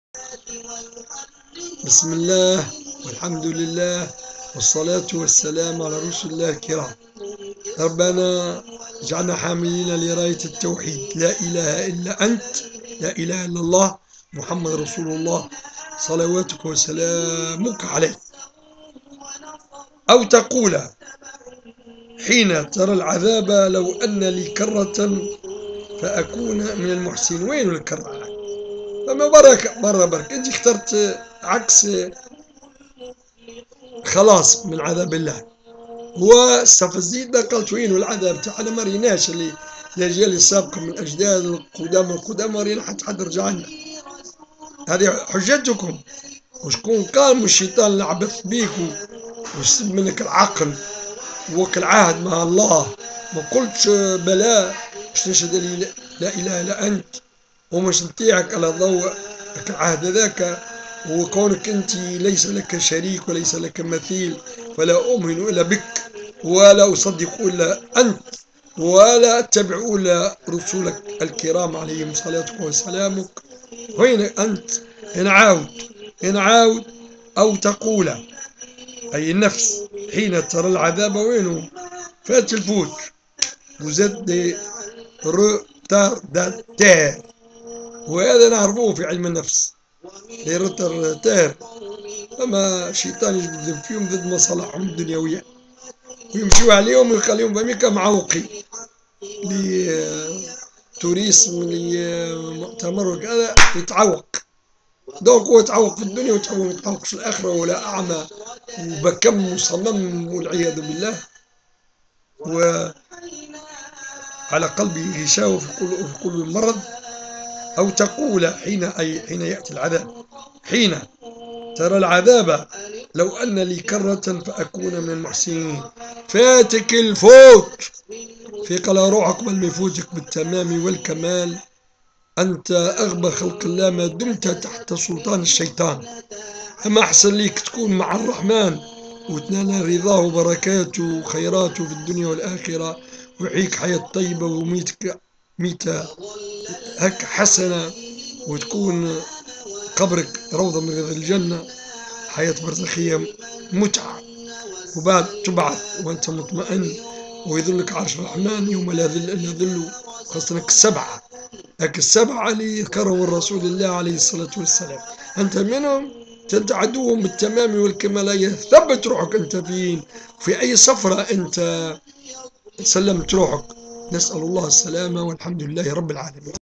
بسم الله والحمد لله والصلاة والسلام على رسول الله الكرام. ربنا اجعلنا حاملين لراية التوحيد، لا إله إلا أنت، لا إله إلا الله، محمد رسول الله، صلواتك وسلامك عليه. أو تقول حين ترى العذاب لو أن لي كرة فأكون من المحسنين. وين الكرة؟ فما برك أنت اخترت عكس خلاص من عذاب الله. واستفزيتنا قلت وين العذاب تاعنا؟ ما ريناش اللي الاجيال السابقه من الاجداد القدامى ما رينا حتى حد رجع لنا. هذه حجتكم. وشكون قال من الشيطان لعبث بيك وسلب منك العقل ووكل عهد مع الله؟ ما قلتش بلا باش تشهد لي لا اله الا انت ومش نطيعك على ضوء العهد ذاك، وكونك انت ليس لك شريك وليس لك مثيل، فلا اؤمن الا بك ولا اصدق الا انت ولا اتبع الا رسولك الكرام عليهم صلاتك وسلامك. وين انت؟ هنا عاود او تقول اي النفس حين ترى العذاب وينه؟ فات الفوت وزاد دي رتارداتير، وهذا نعرفوه في علم النفس لي رتارداتير. فما الشيطان يجبد فيهم ضد مصالحهم الدنيوية ويمشيوا عليهم ويخليهم فميك معوقين لتوريسم لمؤتمر وكذا يتعوق. دونك هو يتعوق في الدنيا ويتعوق في الآخرة، ولا أعمى وبكم مصمم والعياذ بالله، وعلى قلبه غشاوة وفي قلبه مرض. أو تقول حين يأتي العذاب، حين ترى العذاب لو أن لي كرة فأكون من المحسنين. فاتك الفوت في قال روحك بل يفوتك بالتمام والكمال. أنت أغبى خلق الله ما دمت تحت سلطان الشيطان. أما أحسن ليك تكون مع الرحمن وتنال رضاه وبركاته وخيراته في الدنيا والآخرة، ويحييك حياة طيبة وميتك ميتة هك حسنة، وتكون قبرك روضة من رياض الجنة، حياة برزخية متعة، وبعد تبعث وأنت مطمئن ويظلك عرش الرحمن يوم لا ذل إلا ذله. خاصة السبعة، السبعة اللي ذكرهم الرسول الله عليه الصلاة والسلام، أنت منهم، أنت عدوهم بالتمام والكمال. ثبت روحك أنت فين، في أي سفرة أنت سلمت روحك. نسأل الله السلامة والحمد لله رب العالمين.